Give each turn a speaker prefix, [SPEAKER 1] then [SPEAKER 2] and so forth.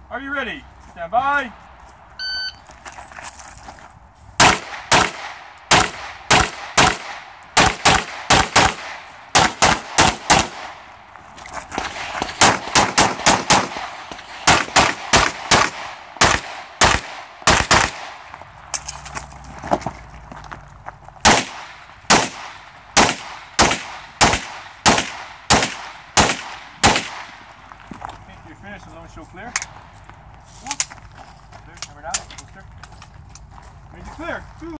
[SPEAKER 1] Are you ready? Stand by. You're finished, so let me show clear. Clear, hammer down, clear. Make it clear.